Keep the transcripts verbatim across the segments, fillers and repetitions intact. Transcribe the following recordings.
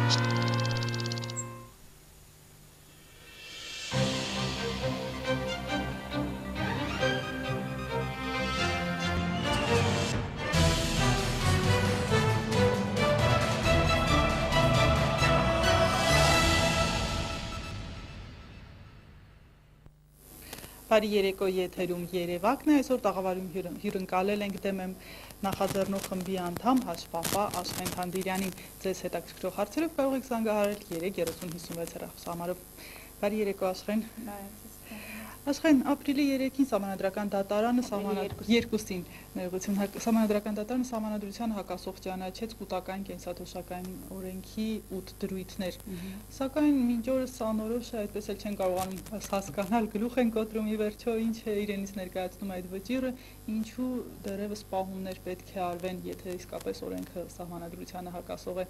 Բարի երեկո եթերում Երևակն է, այսօր տաղավարում հյուրընկալել ենք դեմ եմ նախաձեռնող խմբի անդամ հաշվապահ Աշխեն Թանդիրյանին։ Ձեզ հետաքրքրող հարցերով կարող եք զանգահարել երեք երեսուն հիսունվեց հեռախոսահամարով։ Բարի երեկո Աշխեն։ Աշխեն, ապրիլի երեքին Սահմանադրական դատարանը երկուսին ներողություն Սահմանադրական դատարանը Սահմանադրությանը հակասող ճանաչեց կൂട്ടական կենսաթոշակային օրենքի ութ դրույթներ։ Սակայն մինչ օրս անորոշ է, այդպես էլ չեն կարողանում հասկանալ, գլուխ են կոտրում ի վերջո ինչ է իրենից ներկայացնում այդ վճիռը, ինչու դեռևս պահումներ պետք է արվեն, եթե իսկապես օրենքը Սահմանադրությանը հակասող է։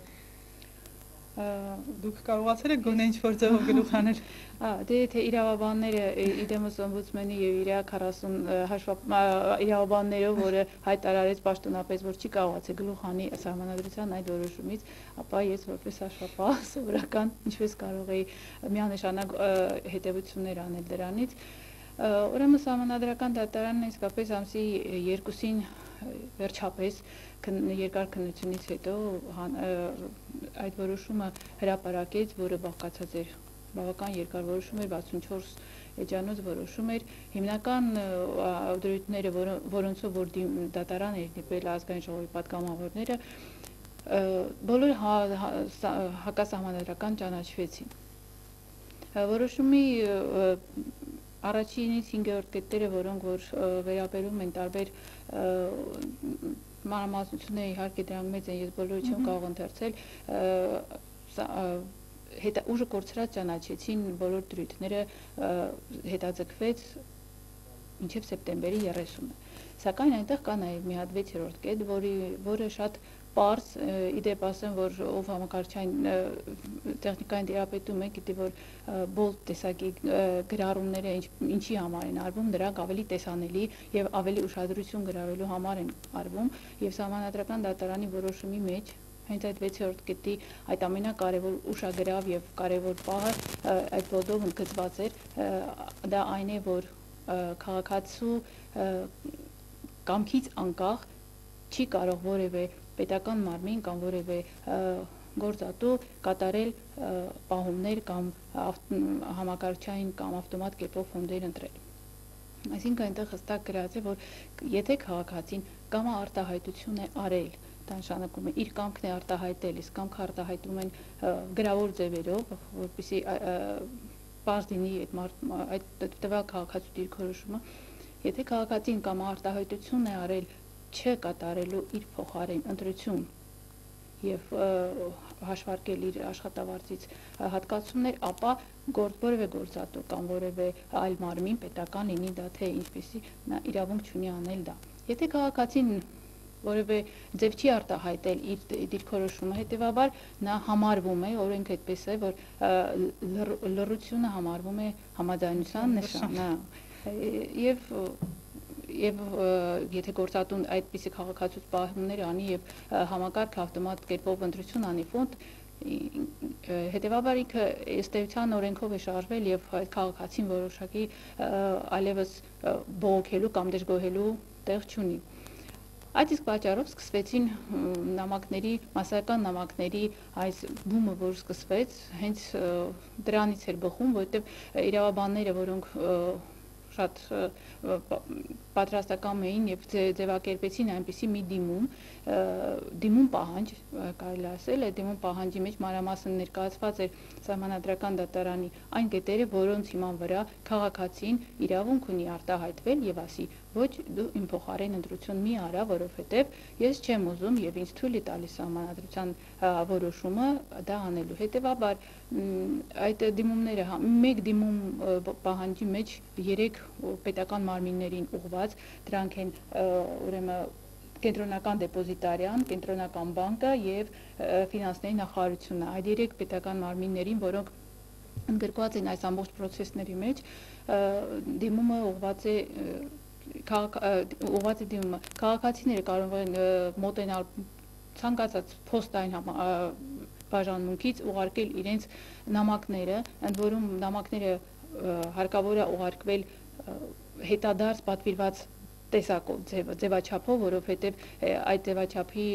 Դուք կարողացել եք գոնե ինչ-որ ձևով գլուխ անել։ Դե եթե իրավաբանները իդեմս օմբուդսմենի եւ իր քառասուն իրավաբաններով, որը հայտարարեց պաշտոնապես, որ չի կարողացել գլուխ անի Սահմանադրության այդ որոշումից, ապա ես որպես հաշվապահ սովորական ինչպես կարող էի միանշանակ հետևություններ անել դրանից։ Ուրեմն Սահմանադրական դատարանն իսկապես ամսի երկուսին վերջապես երկար քննությունից հետո այդ որոշումը հրապարակեց, որը բաղկացած էր բավական երկար որոշում էր, վաթսունչորս էջանոց որոշում էր, հիմնական դրույթները, որոնցով որ դատարան էր դիպել ազգային ժողովի պատգամավորները, բոլոր հակասահմանադրական ճանաչվեցին։ Որոշումի առաջինից հինգերորդ կետերը, որոնք որ վերաբերում են տարբեր մանրամասնությունները, իհարկե դրանք մեծ են, ես բոլորը չեմ կարող ընթերցել, ուժը կորցրած ճանաչեցին բոլոր դրույթները, հետաձգվեց մինչև սեպտեմբերի երեսունը։ Սակայն այնտեղ կա նաև մի հատ վեցերորդ կետ, որը շատ պարզ, իդեպ ասեմ, որ ով համակարգչային տեխնիկային տիրապետում է, գիտի, որ բոլոր տեսակի գրառումները ինչի համար են արվում, դրանք ավելի տեսանելի եւ ավելի ուշադրություն գրավելու համար են արվում, եւ Սահմանադրական դատարանի որոշումի մեջ հենց այդ վեցերորդ կետի այդ ամենակարևոր ուշագրավ եւ կարևոր պահը այդ բոլորով ընդգծված էր, դա այն է, որ քաղաքացու կամքից անկախ չի կարող որևէ պետական մարմին կամ որևէ գործատու կատարել պահումներ կամ համակարգչային կամ ավտոմատ կերպով ֆոնդեր ընտրել։ Այսինքն այնտեղ հստակ գրած է, որ եթե քաղաքացին կամ արտահայտություն է արել, դա նշանակում է իր կամքն է արտահայտել, իսկ կամքը արտահայտում են գրավոր ձևերով, որպեսզի պարզ լինի այդ տվյալ քաղաքացու դիրքորոշումը, եթե քաղաքացին կամ արտահայտություն է արել չկատարելու իր փոխարեն ընտրություն եւ հաշվարկել իր աշխատավարձից հատկացումներ, ապա որևէ գործատու կամ որևէ այլ մարմին պետական լինի դա թե ինչպեսի նա իրավունք չունի անել դա։ Եթե քաղաքացին որևէ ձև չի արտահայտել իր դիրքորոշումը, հետեւաբար նա համարվում է, օրենքը այդպես է, որ լռությունը համարվում է համաձայնության նշան, եւ Եվ եթե գործատուն այդպիսի քաղաքացու պահումներ անի եւ համակարգ ավտոմատ կերպով ընտրություն անի ֆոնդ, հետեւաբար ինքը ըստ էության օրենքով է շարժվել եւ այդ քաղաքացին որոշակի այլևս բողոքելու կամ դժգոհելու տեղ չունի։ Այդ իսկ պատճառով սկսվեցին նամակների, մասսայական նամակների այս բումը, որ սկսվեց, հենց դրանից էր բխում, որովհետեւ իրավաբանները, որոնք շատ պատրաստական էին եւ ձևակերպեցին այնպիսի մի դիմում, դիմում պահանջ, կարելի ասել, այդ դիմում պահանջի մեջ մանրամասն ներկայացված էր Սահմանադրական դատարանի այն կետերը, որոնց հիման վրա քաղաքացին իրավունք ունի արտահայտվել եւ ասի, ոչ դու իմ փոխարեն ընտրություն մի արա, որովհետեւ ես չեմ ուզում եւ ինձ թույլ է տալիս Սահմանադրության որոշումը դա անելու։ Հետեւաբար այդ դիմումները մեկ դիմում պահանջի մեջ երեք պետական մարմիններին ուղղված, դրանք են ուրեմն կենտրոնական դեպոզիտարիան, կենտրոնական բանկը եւ ֆինանսների նախարարությունը, այդ երեք պետական մարմիններին, որոնք ընդգրկված են այս ամբողջ process-ների մեջ, դիմումը ուղղված է ուղղված է դիմումը քաղաքացիները կարող են մոտենալ ցանկացած փոստային բաժանմունքից ուղարկել իրենց նամակները, ընդ որում նամակները հարկավոր է ուղարկվել հետադարձ պատվիրված տեսակով ձևաչափով, որովհետև այդ ձևաչափի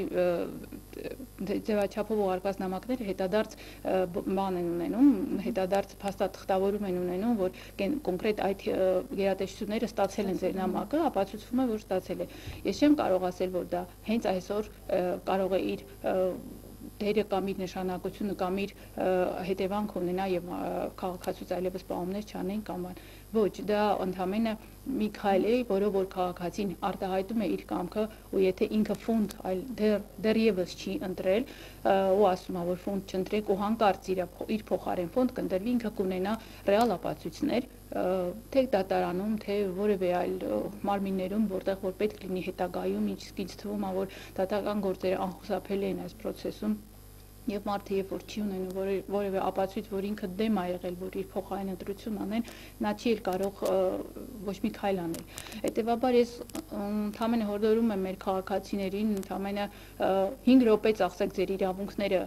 ձևաչափով ուղարկված նամակները հետադարձ բան են ունենում, հետադարձ փաստաթղթավորում են ունենում, որ կոնկրետ այդ գերատեսչությունները ստացել են ձեր նամակը, ապացուցվում է, որ ստացել է։ Ես չեմ կարող ասել, որ դա հենց այսօր կարող է իր դերը կամ իր նշանակությունը կամ իր հետևանք ունենա եւ քաղաքացուց այլևս պահումներ չանեն կամ ոչ, դա ընդհանրապես մի քայլ է, որով որ քաղաքացին արտահայտում է իր կամքը, ու եթե ինքը ֆոնդ այլ դեռևս չի ընտրել, ու ասում է, որ ֆոնդ չընտրեք ու հանկարծ իր փոխարեն ֆոնդ կընտրվի, ինքը կունենա ռեալ ապացույցներ, թե դատարանում, թե որևէ այլ մարմիններում, որտեղ որ պետք լինի հետագայում, ինչ ինձ թվում է, որ դատական գործերը անխուսափելի են այս process-ում եւ մարդը երբ որ չի ունենում որևէ ապացույց, որ ինքը դեմ է եղել, որ իր փոխային ընտրություն անեն, նա չի էլ կարող ոչ մի քայլ անել։ Հետևաբար ես ընդհանրապես հորդորում եմ մեր քաղաքացիներին ընդհանրապես հինգ րոպե ծախսեք ձեր իրավունքները,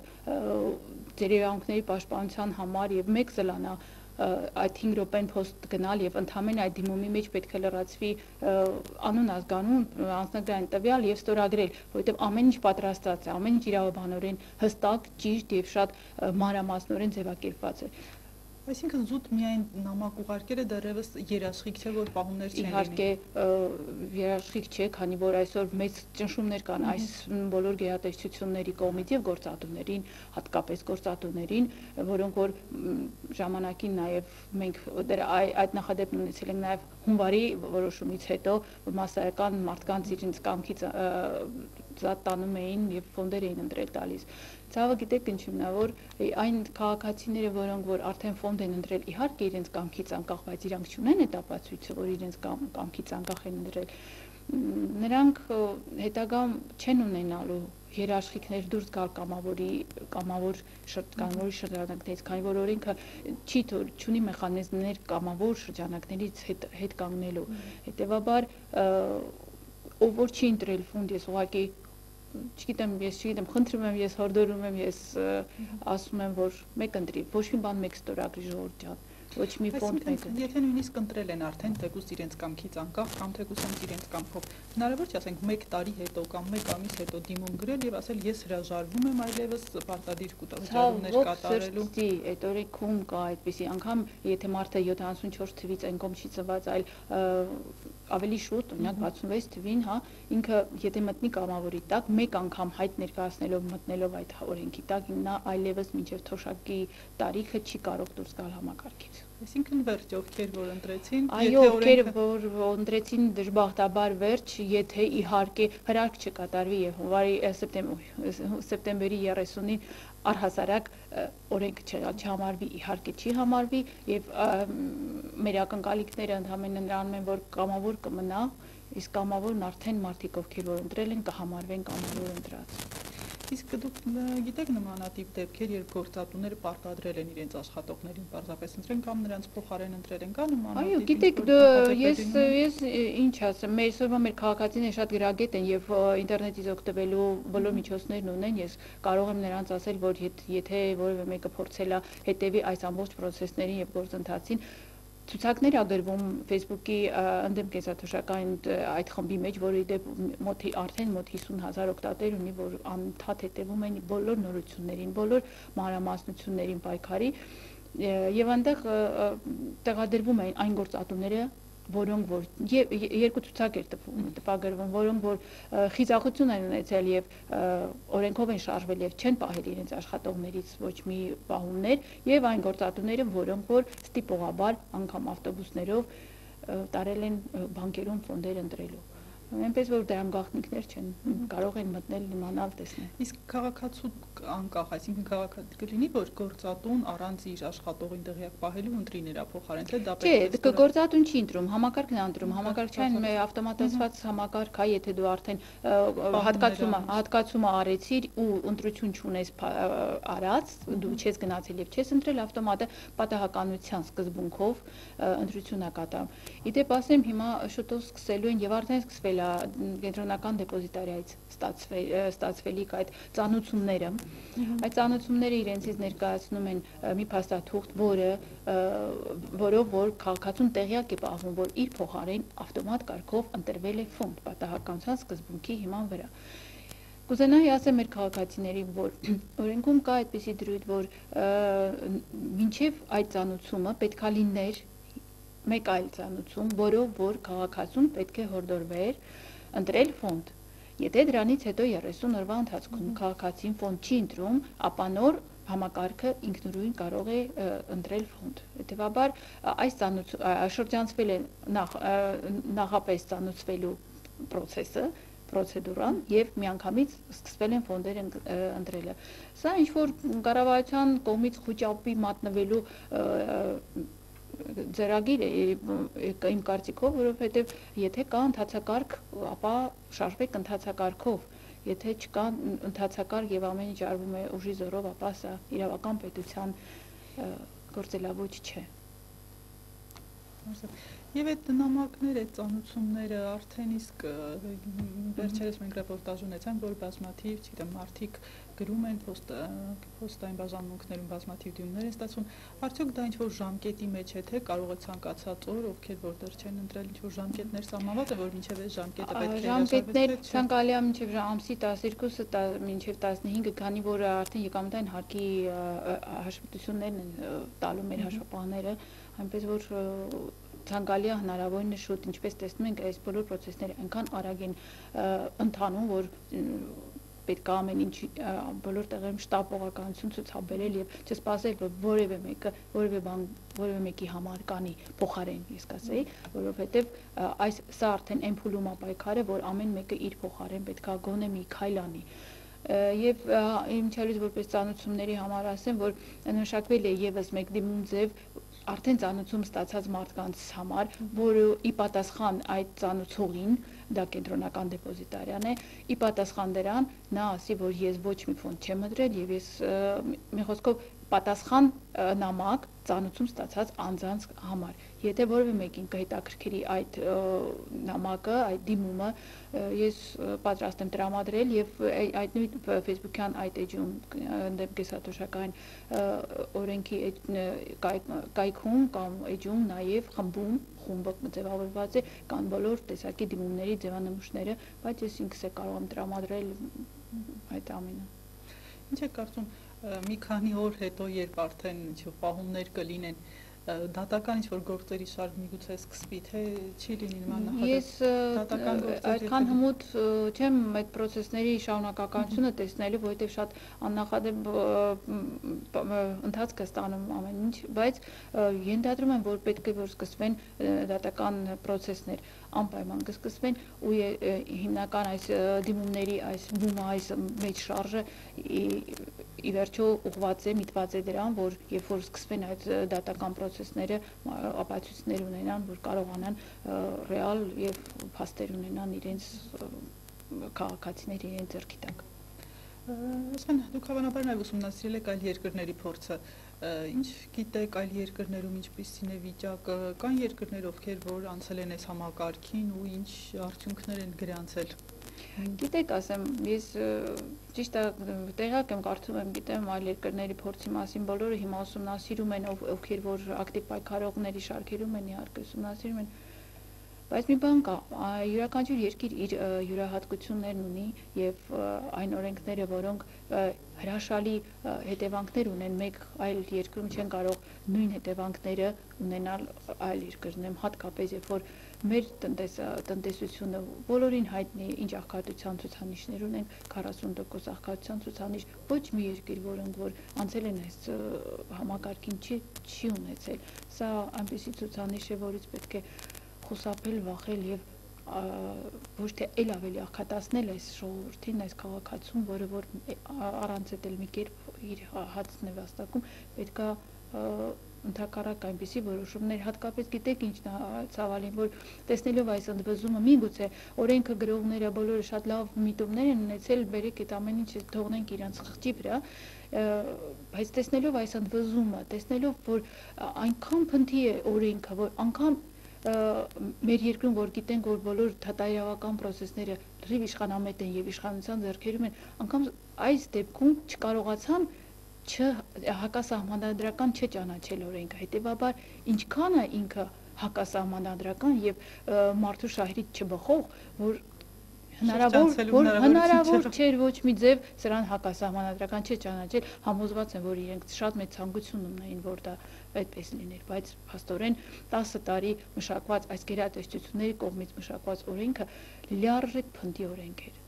ձեր իրավունքների պաշտպանության համար եւ մեկ զլանա այդ հինգ րոպեն post գնալ եւ ընդհանրապես այդ դիմումի մեջ պետք է լրացվի անուն ազգանուն անձնագրային տվյալ եւ ստորագրել, որովհետեւ ամեն ինչ պատրաստված է, ամեն ինչ իրավաբանորեն հստակ, ճիշտ եւ շատ մանրամասնորեն ձևակերպված է։ Այսինքն զուտ միայն նամակ ուղարկելը դեռևս երաշխիք չէ, որ պահումներ չեն լինի։ Իհարկե երաշխիք չէ, քանի որ այսօր մեծ ճնշումներ կան այս բոլոր գերատեսչությունների կողմից եւ գործատուներին, հատկապես գործատուներին, որոնք որ ժամանակին նաեւ մենք դեռ այդ նախադեպն ունեցել ենք նաեւ հունվարի որոշումից հետո մասսայական մարդկանց իրենց կամքից զատ տանում էին եւ ֆոնդեր էին ընտրել տալիս։ Ցավը գիտեք ինչու՞մն է, որ այն քաղաքացիները, որոնք որ արդեն ֆոնդ են ընտրել, իհարկե իրենց կամքից անկախ, բայց իրանք չունեն այդ ապացույցը, որ իրենց կամքից անկախ են ընտրել, նրանք հետագա չեն ունենալու երաշխիքներ դուրս գալ կամավորի կամավոր կամավորի շրջանակներից, քանի որ օրենքը չի չունի մեխանիզմներ կամավոր շրջանակներից հետ հետ կանգնելու։ Հետևաբար ով որ չի ընտրել ֆոնդ, ես ուղղակի չգիտեմ, ես չգիտեմ, խնդրում եմ, ես հորդորում եմ, ես ասում եմ, որ մեկ ընտրի, ոչ մի բան մեկ ստորագրի ժողովուրդ ջան, ոչ մի ֆոնդ մեկ։ Եթե նույնիսկ ընտրել են արդեն թեկուզ իրենց կամքից անկախ կամ թեկուզ իրենց կամքով, հնարավոր չէ ասենք մեկ տարի հետո կամ մեկ ամիս հետո դիմում գրել եւ ասել ես հրաժարվում եմ այլևս պարտադիր կուտակումներ կատարելու։ Ցավոք, այդ օրենքում կա այդպեսի անգամ, եթե մարդը յոթանասունչորս թվից այն կողմ չի ծնված, այլ ավելի շուտ, օրինակ վաթսունվեց թվին, հա, ինքը եթե մտնի կամավորի տակ, մեկ անգամ հայտ ներկայացնելով մտնելով այդ օրենքի տակ, նա այլևս մինչև թոշակի տարիքը չի կարող դուրս գալ համակարգից։ Այսինքն վերջ ովքեր որ ընտրեցին, այո, ովքեր որ ընտրեցին դժբախտաբար վերջ, եթե իհարկե հրարք չկատարվի եւ հունվարի սեպտեմբերի երեսունին առհասարակ օրենքը չհամարվի, իհարկե չի համարվի եւ մեր ակնկալիքները ընդհանրապես նրանում են, որ կամավոր կմնա, իսկ կամավորն արդեն մարդիկ ովքեր որ ընտրել են կհամարվեն կամավոր ընտրած։ Իսկ դուք գիտեք նմանատիպ դեպքեր, երբ գործատուները պարտադրել են իրենց աշխատողներին պարզապես ընտրեն կամ նրանց փոխարեն ընտրել են, կա նմանատիպ։ Այո, գիտեք, ես ես ինչ ասեմ, մեր սովորաբար մեր քաղաքացիները շատ գրագետ են եւ ինտերնետից օգտվելու բոլոր միջոցներն ունեն, ես կարող եմ նրանց ասել, որ եթե որևէ մեկը փորձել է հետևի այս ամբողջ process-ներին եւ գործընթացին, ցուցակներ ագրվում Facebook-ի ընդդեմ կենսաթոշակային այդ խմբի մեջ, որի դեպ մոտ արդեն մոտ հիսուն հազար օգտատեր ունի, որ անընդհատ հետևում են բոլոր նորություններին, բոլոր մանրամասնություններին պայքարի եւ այնտեղ տեղադրվում են այն գործատուները, որոնք որ երկու ցուցակ էր տպագրվում, որոնք որ խիզախություն են ունեցել եւ օրենքով են շարժվել եւ չեն պահել իրենց աշխատողներից ոչ մի պահումներ եւ այն գործատուները, որոնք որ ստիպողաբար անգամ ավտոբուսներով տարել են բանկերում ֆոնդեր ընտրելու։ Այնպես որ դրանք գաղտնիքներ չեն, կարող են մտնել, իմանալ, տեսնել։ Իսկ քաղաքացու անկախ, այսինքն քաղաքացի կլինի, որ գործատուն առանց իր աշխատողին դղյակ պահելու ընտրի նրա փոխարեն, թե դա պետք է։ Չէ, գործատուն չի ընտրում, համակարգն է ընտրում, համակարգչային ավտոմատизված համակարգ է, եթե դու արդեն հատկացումը հատկացումը արեցիր ու ընտրություն չունես արած, դու չես գնացել եւ չես ընտրել, ավտոմատը պատահականության սկզբունքով ընտրություն է կատարում։ Իդեպ ասեմ, հիմա շուտով սկսելու են եւ արդեն սկսվել է կենտրոնական դեպոզիտարիայից ստացվելիք այդ ծանուցումները։ Այդ ծանուցումները իրենցից ներկայացնում են մի փաստաթուղթ, որը որով որ քաղաքացուն տեղյակ է պահվում, որ իր փոխարեն ավտոմատ կարգով ընտրվել է ֆոնդ պատահականության սկզբունքի հիման վրա։ Կուզենայի ասեմ մեր քաղաքացիներին, որ օրենքում կա այդպիսի դրույթ, որ մինչև այդ ծանուցումը պետք է լիներ մեկ այլ ծանուցում, որով որ քաղաքացուն պետք է հորդորվեր ընտրել ֆոնդ։ Եթե դրանից հետո երեսուն օրվա ընթացքում քաղաքացին ֆոնդ չի ընտրում, ապա նոր համակարգը ինքնուրույն կարող է ընտրել ֆոնդ։ Հետևաբար այս շրջանցվել է նախապես ծանուցվելու պրոցեսը, պրոցեդուրան եւ միանգամից սկսվել են ֆոնդեր ընտրելը։ Սա ինչ որ կառավարության կողմից խոճապի մատնվելու ձեռագիր է իմ կարծիքով, որովհետեւ եթե կա ընթացակարգ, ապա շարժվեք ընթացակարգով, եթե չկա ընթացակարգ եւ ամեն ինչ արվում է ուժի զորով, ապա սա իրավական պետության գործելավոճ չէ։ Եվ այդ նամակները, այդ ծանուցումները արդեն իսկ վերջերս մենք ռեպորտաժ ունեցանք, որ բազմաթիվ, չգիտեմ, մարդիկ գրում են փոստային բաժանմունքներում բազմաթիվ դիմումներ են ստացվում, արդյոք դա ինչ-որ ժամկետի մեջ է, թե կարող է ցանկացած օր, ովքեր որ դեռ չեն ընտրել, ինչ-որ ժամկետներ սահմանված է, որ մինչև այս ժամկետը պետք է ժամկետներ ցանկալի է մինչև ամսի տասներկուսը մինչև տասնհինգը, քանի որ արդեն եկամտային հարկի հաշվետվություններն են տալու մեր հաշվապահները, այնպես որ ցանկալի է հնարավորինս շուտ, ինչպես տեսնում ենք, այս բոլոր պրոցեսները այնքան արագ են ընթանում, որ պետք է ամեն ինչ բոլոր տեղերում շտապողականություն ցուցաբերել եւ չսպասել, որ որևէ մեկը, որևէ բան, որևէ մեկի համար կանի փոխարեն, ես կասեի, որովհետեւ այս սա արդեն այն փուլում է պայքարը, որ ամեն մեկը իր փոխարեն պետք է գոնե մի քայլ անի։ Եվ իմիջիալից որպես ծանուցումների համար ասեմ, որ նշակվել է եւս մեկ դիմում ձև արդեն ծանուցում ստացած մարդկանց համար, որը ի պատասխան այդ ծանուցողին, դա կենտրոնական դեպոզիտարիան է, ի պատասխան դրան նա ասի, որ ես ոչ մի ֆոնդ չեմ ընտրել եւ ես մի խոսքով պատասխան նամակ ծանուցում ստացած անձանց համար։ Եթե որևէ մեկին կհետաքրքրի այդ նամակը, այդ դիմումը, ես պատրաստ եմ տրամադրել եւ այդ նույն Facebook-յան այդ էջում դեպ կեսաթոշակային օրենքի կայքում կամ էջում նաեւ խմբում խումբը ձևավորված է կան բոլոր տեսակի դիմումների ձևանմուշները, բայց ես ինքս է կարող եմ տրամադրել այդ ամենը։ Ինչ եք կարծում մի քանի օր հետո, երբ արդեն ինչ-որ պահումներ կլինեն, դատական ինչ-որ գործերի շարք միգուցե սկսվի, թե չի լինի նման նախադեպ։ Ես այդքան հմուտ չեմ այդ պրոցեսների շարունակականությունը տեսնելու, որովհետև շատ աննախադեպ ընթացք է ստանում ամեն ինչ, բայց ենթադրում եմ, որ պետք է որ սկսվեն դատական պրոցեսներ, անպայման կսկսվեն ու հիմնական այս դիմումների այս բումը, այս մեծ շարժը ի վերջո ուղղված է, միտված է դրան, որ երբ որ սկսվեն այդ դատական պրոցեսները, ապացույցներ ունենան, որ կարողանան ռեալ եւ փաստեր ունենան իրենց քաղաքացիների իրենց ձեռքի տակ։ Ասեն, դուք հավանաբար նաև ուսումնասիրել եք այլ երկրների փորձը, ինչ գիտեք այլ երկրներում ինչպիսին է վիճակը, կան երկրներ, ովքեր որ անցել են այս համակարգին ու ինչ արդյունքներ են գրանցել։ Գիտեք, ասեմ, ես ճիշտ է տեղյակ եմ, կարծում եմ, գիտեմ այլ երկրների փորձի մասին, բոլորը հիմա ուսումնասիրում են, ովքեր որ ակտիվ պայքարողների շարքերում են, իհարկե ուսումնասիրում են, բայց մի բան կա, յուրաքանչյուր երկիր իր յուրահատկություններն ունի եւ այն օրենքները, որոնք հրաշալի հետևանքներ ունեն, մեկ այլ երկրում չեն կարող նույն հետևանքները ունենալ այլ երկրներում, հատկապես երբ որ մեր տնտեսությունը բոլորին հայտնի է, ինչ աղքատության ցուցանիշներ ունեն, քառասուն տոկոս աղքատության ցուցանիշ, ոչ մի երկիր, որոնք որ անցել են այս համակարգին չի, չի ունեցել։ Սա այնպիսի ցուցանիշ է, որից պետք է խուսափել, վախել եւ ոչ թե ել ավելի աղքատացնել այս ժողովրդին, այս քաղաքացուն, որը որ առանց էլ մի կերպ իր հացն է վաստակում, պետք է ընդհակառակ այնպիսի որոշումներ, հատկապես գիտեք ինչն է ցավալին, որ տեսնելով այս ընդվզումը, միգուցե օրենքը գրողները բոլորը շատ լավ միտումներ են ունեցել, բերեք այդ ամեն ինչ թողնենք իրանց խղճի վրա, բայց տեսնելով այս ընդվզումը, տեսնելով որ այնքան փնթի է օրենքը, որ անգամ մեր երկրում որ գիտենք որ բոլոր թատայրավական process-ները լրիվ իշխանամետ են եւ իշխանության ձեռքերում են, անգամ այս դեպքում չկարողացան հակասահմանադրական չճանաչել օրենքը, հետեւաբար ինչքան է ինքը հակասահմանադրական եւ մարդու շահերից չբխող, որ հնարավոր որ հնարավոր չէր ոչ մի ձև սրան հակասահմանադրական չճանաչել, համոզված եմ որ իրենք շատ մեծ ցանկություն ունեին որ դա այդպես լիներ, բայց փաստորեն տասը տարի մշակված այս գերատեսչությունների կողմից մշակված օրենքը լիարժեք փնտի օրենք էր։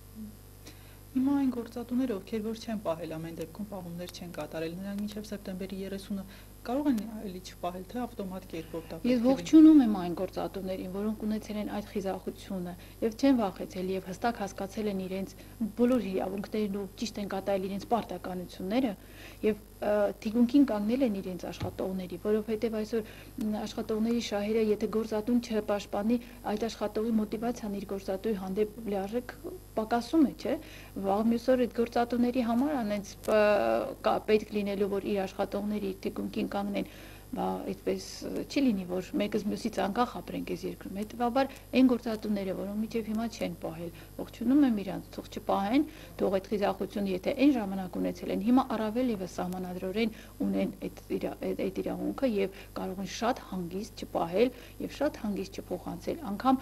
Հիմա այն գործատուները, ովքեր որ չեն պահել ամեն դեպքում պահումներ չեն կատարել, նրանք մինչև սեպտեմբերի երեսունը կարող են էլի չպահել, թե ավտոմատ կերպով դա։ Ես ողջունում եմ այն գործատուներին, որոնք ունեցել են այդ խիզախությունը եւ չեն վախեցել եւ հստակ հասկացել են իրենց բոլոր իրավունքներն ու ճիշտ են կատարել իրենց պարտականությունները եւ թիկունքին կանգնել են իրենց աշխատողների, որովհետեւ այսօր աշխատողների շահերը, եթե գործատուն չպաշտպանի, այդ աշխատողի մոտիվացիան իր գործատուի հանդեպ լիարժեք պակասում է, չէ՞։ Վաղ մյուս օր այդ գործատուների համար անենց պետք լինելու որ իր աշխատողների թիկունքին կանգնեն, բա այդպես չի լինի որ մեկս մյուսից անկախ ապրենք այս երկրում, հետեւաբար այն գործատուները որոնք միջև հիմա չեն պահել, ողջունում եմ իրանց, թող չպահեն, թող այդ խիզախությունը եթե այն ժամանակ ունեցել են, հիմա առավել եւս սահմանադրորեն ունեն այդ այդ իրավունքը եւ կարող են շատ հանգիստ չպահել եւ շատ հանգիստ չփոխանցել, անգամ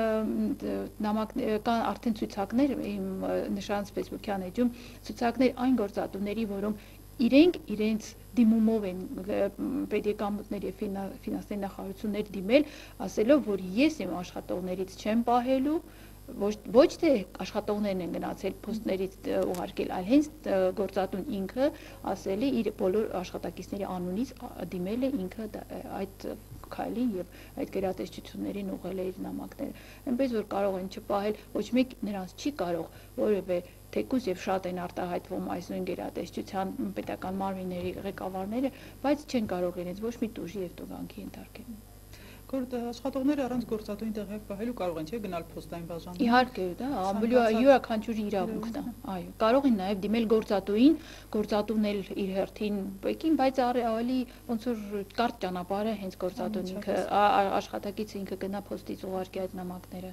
նամակ կան արդեն ցույցակներ իմ նշանց Facebook-յան էջում ցույցակներ այն գործատուների, որոնք իրենք իրենց դիմումով են պետեկամուտներ եւ ֆինանսների նախարարություններ դիմել, ասելով, որ ես իմ աշխատողներից չեմ պահելու, ոչ ոչ թե աշխատողներն են գնացել փոստներից ուղարկել, այլ հենց գործատուն ինքը ասել է իր բոլոր աշխատակիցների անունից դիմել է ինքը այդ քայլին եւ այդ գերատեսչություններին ուղղել է իր նամակները։ Այնպես որ կարող են չպահել, ոչ մեկ նրանց չի կարող որևէ թեկուզ եւ շատ են արտահայտվում այս նույն գերատեսչության պետական մարմինների ղեկավարները, բայց չեն կարող իրենց ոչ մի տուժի եւ տուգանքի ենթարկել։ Աշխատողները առանց գործատուին տեղյակ պահելու կարող են չէ գնալ փոստային բաժանում։ Իհարկե, դա ամբողջ յուրաքանչյուրի իրավունքն է։ Այո, կարող են նաեւ դիմել գործատուին, գործատուն էլ իր հերթին բեկին, բայց ավելի ոնց որ կարճ ճանապարհը հենց գործատուն ինքը աշխատակիցը ինքը գնա փոստից ուղարկի այդ նամակները։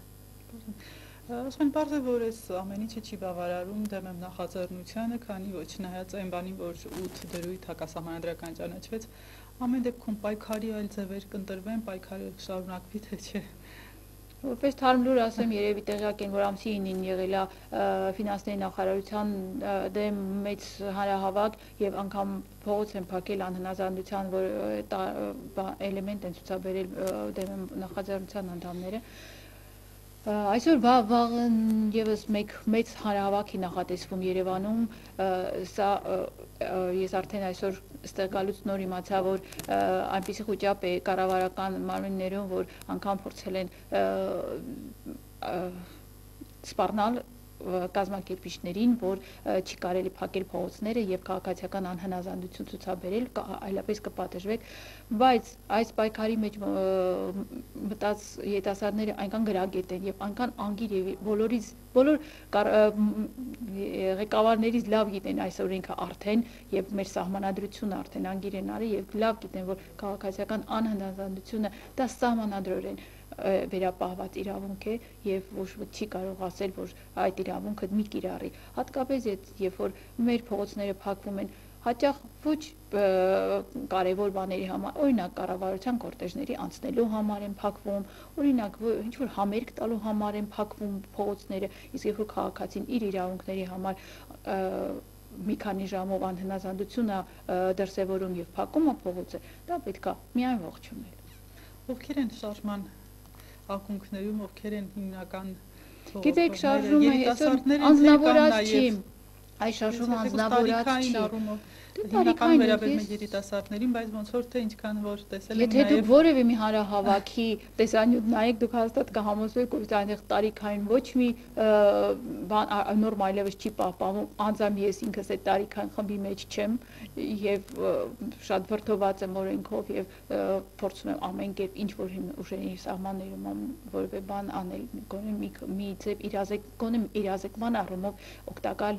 Ասեն պարզ է, որ այս ամեն ինչը չի բավարարում դեմ եմ նախաձեռնությանը, քանի ոչ նայած այն բանին, որ ութ դրույթ հակասահմանադրական ճանաչվեց, ամեն դեպքում պայքարի այլ ձևեր կընտրվեն, պայքարը շարունակվի, թե չէ։ Որպես թարմլուր ասեմ, երևի տեղյակ են, որ ամսի ինին եղել է ֆինանսների նախարարության դեմ մեծ հանրահավաք եւ անգամ փողոց են փակել անհնազանդության, որ էլեմենտ են ցուցաբերել դեմ նախաձեռնության անդամները։ Այսօր վաղ եւս մեկ մեծ հանրահավաքի նախատեսվում Երևանում, սա ես արդեն այսօր ստեղ գալուց նոր իմացա, որ այնպիսի խոճապ է կառավարական մարմիններում, որ անգամ փորձել են սպառնալ կազմակերպիչներին, որ չի կարելի փակել փողոցները եւ քաղաքացիական անհնազանդություն ցուցաբերել, այլապես կպատժվեք, բայց այս պայքարի մեջ մտած երիտասարդները այնքան գրագետ են եւ այնքան անգիր եւ բոլորից բոլոր ղեկավարներից լավ գիտեն այս օրենքը արդեն եւ մեր սահմանադրությունը արդեն անգիր են արել եւ լավ գիտեն, որ քաղաքացիական անհնազանդությունը դա սահմանադրորեն վերապահված իրավունք է եւ ոչ չի կարող ասել, որ այդ իրավունքը մի կիրառի։ Հատկապես երբ որ մեր փողոցները փակվում են, հաճախ ոչ կարևոր բաների համար, օրինակ կառավարության կորտեժների անցնելու համար են փակվում, օրինակ ինչ որ համերգ տալու համար են փակվում փողոցները, իսկ երբ որ քաղաքացին իր իրավունքների համար մի քանի ժամով անհնազանդությունը դրսևորում եւ փակում է փողոցը, դա պետք է միայն ողջունել։ Ովքեր են շարժման ակունքներում, ովքեր են հիմնական Գիտեք, շարժումը այսօր անձնավորած չի, այս շարժումը անձնավորած չի։ Հիմնական վերաբերում է երիտասարդներին, բայց ոնց որ թե ինչքան որ տեսել եմ նաև Եթե դուք որևէ մի հանրահավաքի տեսանյութ նայեք, դուք հաստատ կհամոզվեք, որ այնտեղ տարիքային ոչ մի բան նորմ այլևս չի պահպանվում, անձամբ ես ինքս այդ տարիքային խմբի մեջ չեմ եւ շատ վրդոված եմ օրենքով եւ փորձում եմ ամեն կերպ ինչ որ ուժերի սահմաններում որևէ բան անել, գոնե մի մի ձև իրազեկ, գոնե իրազեկման առումով օգտակար լինեմ շարժ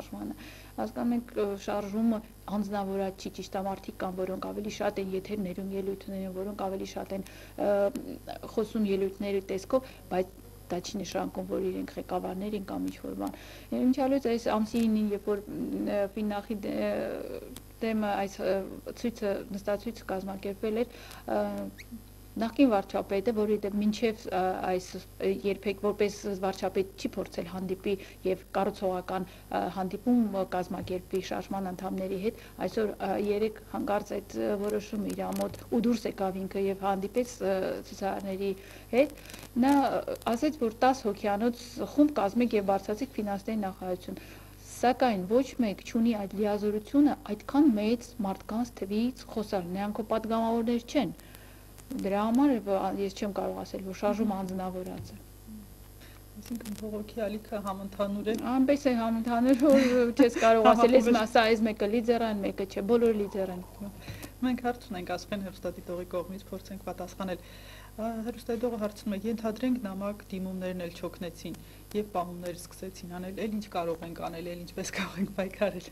շարժմանը։ Հասկանում եք շարժումը անձնավորած չի, ճիշտ է, մարդիկ կան, որոնք ավելի շատ են եթերներում ելույթներում, որոնք ավելի շատ են խոսում ելույթների տեսքով, բայց դա չի նշանակում, որ իրենք ղեկավարներ են կամ ինչ-որ բան։ Ինչ ալուց այս ամսինին, երբ որ Ֆիննախի դեմ այս ցույցը նստածույցը կազմակերպվել էր, նախկին վարչապետը, որի դեմ մինչև այս երբեք որպես վարչապետ չի փորձել հանդիպի եւ կառուցողական հանդիպում կազմակերպի շարժման անդամների հետ, այսօր երեք հանկարծ այդ որոշումը իր մոտ ու դուրս եկավ ինքը եւ հանդիպեց ցուցարարների հետ, նա ասաց, որ տասը հոգյանոց խումբ կազմեք եւ բարձրացեք ֆինանսների նախարարություն, սակայն ոչ մեկ չունի այդ լիազորությունը այդքան մեծ մարդկանց թվից խոսալ, նրանք պատգամավորներ չեն։ Դրա համար ես չեմ կարող ասել, որ շարժումը անձնավորած է։ Այսինքն բողոքի ալիքը համընդհանուր է։ Այնպես է համընդհանուր, որ չես կարող ասել, ես մասա այս մեկը լիդեր են, մեկը չէ, բոլորը լիդեր են։ Մենք հարց ունենք Աշխեն հեռուստադիտողի կողմից, փորձենք պատասխանել։ Հեռուստադիտողը հարցնում է, ենթադրենք նամակ դիմումներն էլ չօգնեցին եւ պահումներ սկսեցին անել, էլ ինչ կարող ենք անել, էլ ինչպես կարող ենք պայքարել։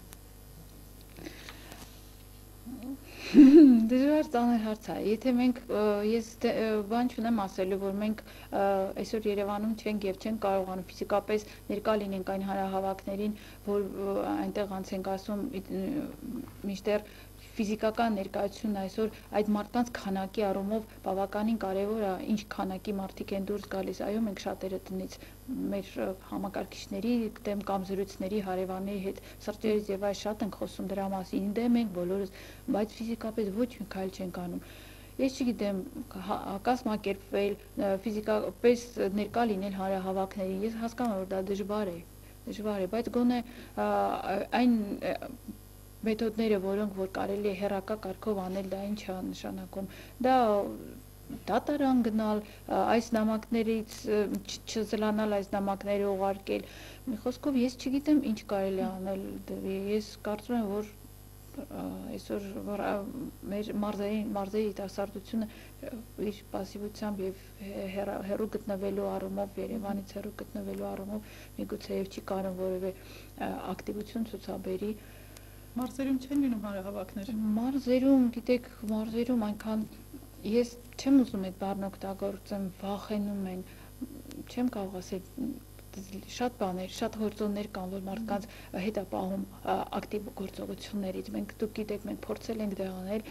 Դժվար ծանր հարց է, եթե մենք, ես բան չունեմ ասելու, որ մենք այսօր Երևանում չենք և չենք կարողանում ֆիզիկապես ներկա լինենք այն հանրահավաքներին, որ այնտեղ անց ենք ասում, մինչդեռ ֆիզիկական ներկայությունն այսօր այդ մարդկանց քանակի առումով բավականին կարևոր է, ինչ քանակի մարդիկ են դուրս գալիս, այո, մենք շատերը տնից մեր համակարգիչների դեմ կամ զրույցների հարևանների հետ սրճերից եւ այլ շատ ենք խոսում դրա մասին, դեմ ենք բոլորս, բայց ֆիզիկապես ոչ մի քայլ չենք անում։ Ես չգիտեմ, կազմակերպվել, ֆիզիկապես ներկա լինել հանրահավաքներին, ես հասկանում եմ, որ դա դժվար է, դժվար է, բայց գոնե այն մեթոդները, որոնք որ կարելի է հեռակա կարգով անել, դա ինչ է նշանակում, դա դատարան գնալ, այս նամակներից չզլանալ, այս նամակները ուղարկել, մի խոսքով ես չգիտեմ ինչ կարելի է անել, ես կարծում եմ, որ այսօր մեր մարզերի երիտասարդությունը իր պասիվությամբ եւ հեռու գտնվելու առումով, Երևանից հեռու գտնվելու առումով միգուցե եւ չի կարող որևէ ակտիվություն ցուցաբերի։ Մարզերում չեն լինում հանրահավաքներ։ Մարզերում, գիտեք, մարզերում այնքան ես չեմ ուզում այդ բառն օգտագործեմ, վախենում են, չեմ կարող ասել, շատ բաներ, շատ գործոններ կան, որ մարդկանց հետ է պահում ակտիվ գործողություններից։ Մենք դուք գիտեք, մենք փորձել ենք դա անել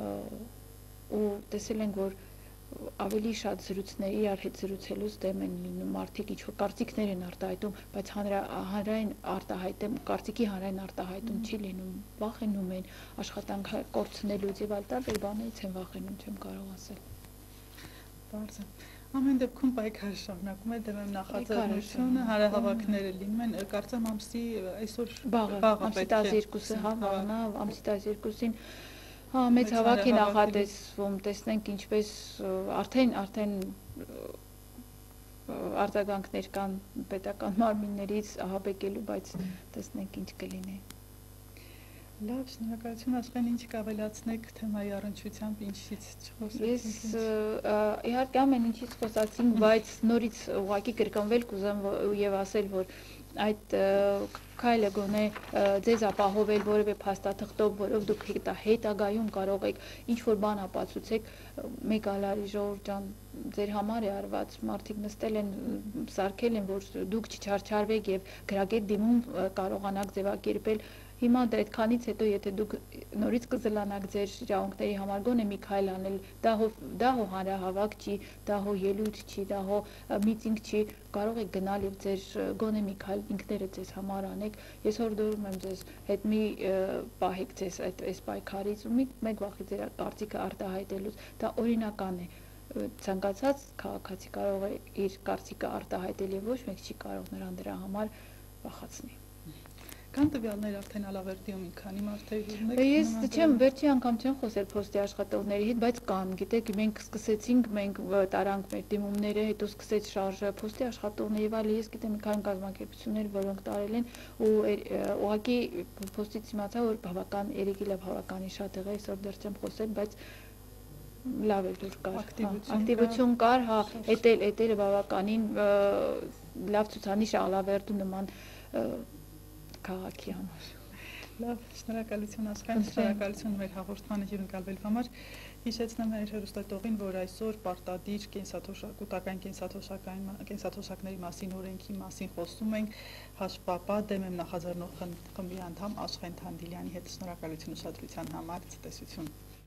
ու տեսել ենք, որ ավելի շատ զրույցներ իրար հետ զրուցելուց դեմ են լինում, մարդիկ ինչ-որ կարծիքներ են արտահայտում, բայց հանրային արտահայտում, կարծիքի հանրային արտահայտում չի լինում, վախենում են, աշխատանք կորցնելուց եւ այլ տարբեր բաներից են վախենում, չեմ կարող ասել։ Բարձր։ Ամեն դեպքում պայքարը շարունակում է, դեմ նախաձեռնությունը, հանրահավաքները լինում են, կարծեմ ամսի այսօր վաղը, ամսի տասներկուսը, հա, վաղն է, ամսի տասներկուսին Հա, մեծ հավաք է նախատեսվում, տեսնենք ինչպես արդեն արդեն արձագանքներ կան պետական մարմիններից ահաբեկելու, բայց տեսնենք ինչ կլինի։ Լավ, շնորհակալություն Աշխեն, ինչ կավելացնեք թեմայի առնչությամբ, ինչից չխոսեցինք։ Ես իհարկե ամեն ինչից խոսացինք, բայց նորից ուղղակի կրկնվել կուզեմ եւ ասել, որ այդ քայլը գոնե ձեզ ապահովել որևէ փաստաթղթով, որով դուք հետագայում կարող եք ինչ-որ բան ապացուցեք, մեկ ալարի ժողովուրդ ջան, ձեր համար է արված, մարդիկ նստել են, սարքել են, որ դուք չչարչարվեք եւ գրագետ դիմում կարողանաք ձևակերպել։ Հիմա դա այդքանից հետո, եթե դուք նորից կզլանաք ձեր իրավունքների համար, գոնե մի քայլ անել, դա հո հանրահավաք չի, դա հո ելույթ չի, դա հո միտինգ չի, կարող եք գնալ եւ ձեր գոնե մի քայլ ինքներդ ձեզ համար անեք։ Ես հորդորում եմ ձեզ հետ մի պահեք ձեզ այդ այս պայքարից ու մի մեկ վախի ձեր կարծիքը արտահայտելուց, դա օրինական է։ Ցանկացած քաղաքացի կարող է իր կարծիքը արտահայտել եւ ոչ մեկ չի կարող նրան դրա համար վախացնել։ Կան տվյալներ արդեն Ալավերդիում մի քանի մարդեր։ Ես չեմ, վերջի անգամ չեմ խոսել փոստի աշխատողների հետ, բայց կան, գիտեք, մենք սկսեցինք, մենք տարանք մեր դիմումները, հետո սկսեց շարժը փոստի աշխատողների եւ այլ, ես գիտեմ մի քանի կազմակերպություններ, որոնք տարել են ու ուղղակի փոստից իմացա, որ բավական երեգի լավ հավաքանի շատ եղա, այսօր դեռ չեմ խոսել, բայց լավ է դուր կար, ակտիվություն կար, հա, էտել, էտելը բավականին լավ ցուցանիշ է Ալավերդու նման քաղաքի համար։ Լավ, շնորհակալություն Աշխեն, շնորհակալություն մեր հաղորդմանը հյուրընկալվելու համար։ Հիշեցնեմ մեր հեռուստատողին, որ այսօր պարտադիր կենսաթոշակային կենսաթոշակների մասին օրենքի մասին խոսում ենք ՀԱՇՊԱՊ դեմ եմ նախաձեռնող խմբի անդամ Աշխեն Թանդիլյանի հետ։ Շնորհակալություն ուշադրության համար, ցտեսություն։